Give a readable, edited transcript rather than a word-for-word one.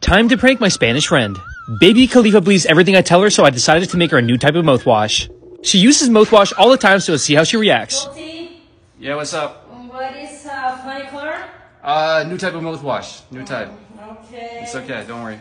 Time to prank my Spanish friend. Baby Khalifa believes everything I tell her, so I decided to make her a new type of mouthwash. She uses mouthwash all the time, so let's see how she reacts. Yeah, what's up? What is funny color? New type of mouthwash. New type. Okay. It's okay, don't worry.